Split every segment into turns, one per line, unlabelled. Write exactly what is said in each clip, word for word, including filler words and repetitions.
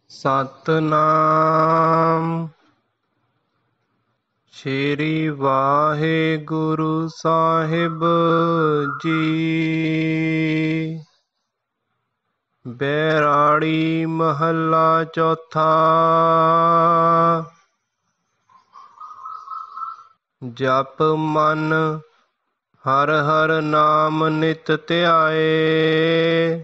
ਸਤਨਾਮ ਸ਼੍ਰੀ ਵਾਹਿਗੁਰੂ ਸਾਹਿਬ ਜੀ। ਬੈਰਾੜੀ ਮਹੱਲਾ ਚੌਥਾ। ਜਪ ਮਨ ਹਰ ਹਰ ਨਾਮ ਨਿਤ ਧਿਆਏ।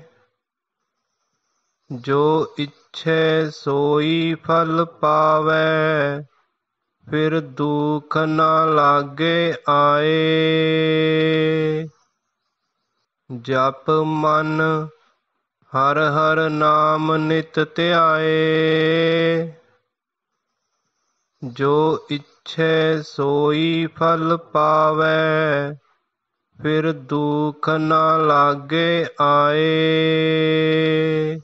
ਜੋ ਇੱਛੈ ਸੋਈ ਫਲ ਪਾਵੈ, ਫਿਰ ਦੁਖ ਨਾ ਲਾਗੇ ਆਏ। ਜਪ ਮਨ ਹਰ ਹਰ ਨਾਮ ਨਿਤ ਧਿਆਏ। ਜੋ ਇੱਛੈ ਸੋਈ ਫਲ ਪਾਵੈ, ਫਿਰ ਦੁਖ ਨਾ ਲਾਗੇ ਆਏ।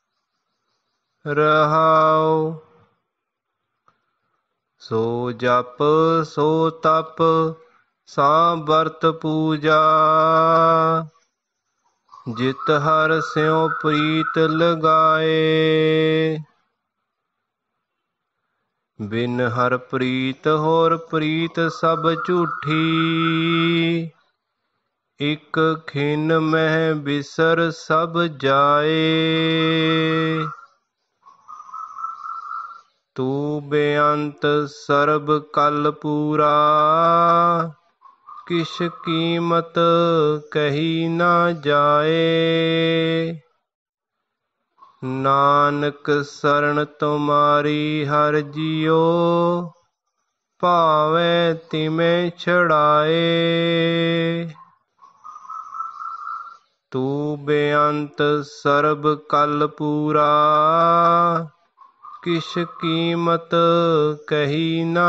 ਰਹਾਉ ਸੋ ਜਪ ਸੋ ਤਪ ਸਾਂ ਵਰਤ ਪੂਜਾ। ਜਿਤ ਹਰਿ ਸਿਉ ਪ੍ਰੀਤ ਲਗਾਏ। ਬਿਨ ਹਰਿ ਪ੍ਰੀਤ ਹੋਰ ਪ੍ਰੀਤ ਸਭ ਝੂਠੀ। ਇਕ ਖਿਨ ਮਹਿ ਬਿਸਰ ਸਭ ਜਾਏ। ਤੂੰ ਬੇਅੰਤ ਸਰਬ ਕਲ ਪੂਰਾ, ਕਿਛ ਕੀਮਤ ਕਹੀ ਨਾ ਜਾਏ। ਨਾਨਕ ਸਰਣ ਤੁਮਾਰੀ ਹਰਿ ਜੀਉ, ਭਾਵੈ ਤਿਮੈ ਛੁਡਾਏ। ਤੂੰ ਬੇਅੰਤ ਸਰਬ ਕਲ ਪੂਰਾ, ਕਿਛ ਕੀਮਤ ਕਹੀ ਨਾ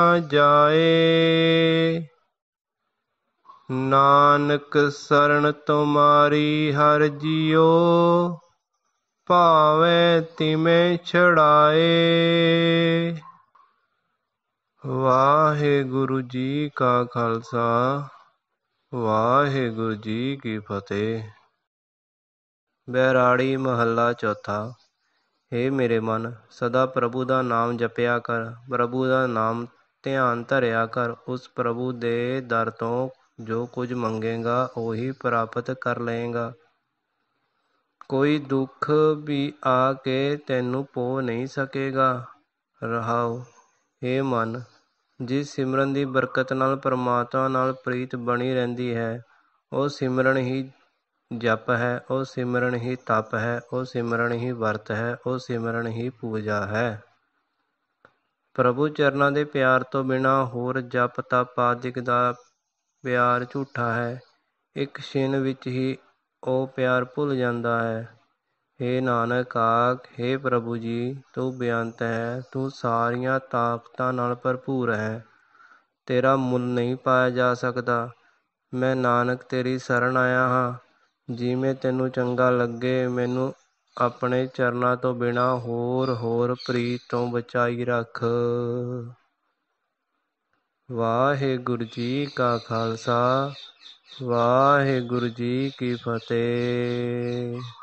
ਜਾਏ। ਨਾਨਕ ਸਰਣ ਤੁਮਾਰੀ ਹਰਿ ਜੀਉ, ਭਾਵੈ ਤਿਮੈ ਛੁਡਾਏ। ਵਾਹਿਗੁਰੂ ਜੀ ਕਾ ਖਾਲਸਾ, ਵਾਹਿਗੁਰੂ ਜੀ ਕੀ ਫਤਿਹ। ਬੈਰਾੜੀ ਮਹੱਲਾ ਚੌਥਾ। ਹੇ ਮੇਰੇ ਮਨ, ਸਦਾ ਪ੍ਰਭੂ ਦਾ ਨਾਮ ਜਪਿਆ ਕਰ। ਪ੍ਰਭੂ ਦਾ ਨਾਮ ਧਿਆਨ ਧਰਿਆ ਕਰ। ਉਸ ਪ੍ਰਭੂ ਦੇ ਦਰ ਤੋਂ ਜੋ ਕੁਝ ਮੰਗੇਗਾ ਉਹੀ ਪ੍ਰਾਪਤ ਕਰ ਲਏਗਾ। ਕੋਈ ਦੁੱਖ ਵੀ ਆ ਕੇ ਤੈਨੂੰ ਪੋ ਨਹੀਂ ਸਕੇਗਾ। ਰਹਾਉ ਹੇ ਮਨ, ਜਿਸ ਸਿਮਰਨ ਦੀ ਬਰਕਤ ਨਾਲ ਪਰਮਾਤਮਾ ਨਾਲ ਪ੍ਰੀਤ ਬਣੀ ਰਹਿੰਦੀ ਹੈ, ਉਹ ਸਿਮਰਨ ਹੀ ਜਪ ਹੈ, ਉਹ ਸਿਮਰਨ ਹੀ ਤਪ ਹੈ, ਉਹ ਸਿਮਰਨ ਹੀ ਵਰਤ ਹੈ, ਉਹ ਸਿਮਰਨ ਹੀ ਪੂਜਾ ਹੈ। ਪ੍ਰਭੂ ਚਰਨਾਂ ਦੇ ਪਿਆਰ ਤੋਂ ਬਿਨਾਂ ਹੋਰ ਜਪ ਤਪ ਆਦਿਕ ਦਾ ਪਿਆਰ ਝੂਠਾ ਹੈ। ਇੱਕ ਛਿਣ ਵਿੱਚ ਹੀ ਉਹ ਪਿਆਰ ਭੁੱਲ ਜਾਂਦਾ ਹੈ। ਹੇ ਨਾਨਕ ਆਖ, ਹੇ ਪ੍ਰਭੂ ਜੀ, ਤੂੰ ਬੇਅੰਤ ਹੈ, ਤੂੰ ਸਾਰੀਆਂ ਤਾਕਤਾਂ ਨਾਲ ਭਰਪੂਰ ਹੈ, ਤੇਰਾ ਮੁੱਲ ਨਹੀਂ ਪਾਇਆ ਜਾ ਸਕਦਾ। ਮੈਂ ਨਾਨਕ ਤੇਰੀ ਸ਼ਰਨ ਆਇਆ ਹਾਂ। ਜਿਵੇਂ ਤੈਨੂੰ ਚੰਗਾ ਲੱਗੇ ਮੈਨੂੰ ਆਪਣੇ ਚਰਨਾਂ ਤੋਂ ਬਿਨਾਂ ਹੋਰ ਹੋਰ ਪ੍ਰੀਤ ਤੋਂ ਬਚਾਈ ਰੱਖ। ਵਾਹਿਗੁਰੂ ਜੀ ਕਾ ਖਾਲਸਾ, ਵਾਹਿਗੁਰੂ ਜੀ ਕੀ ਫਤਿਹ।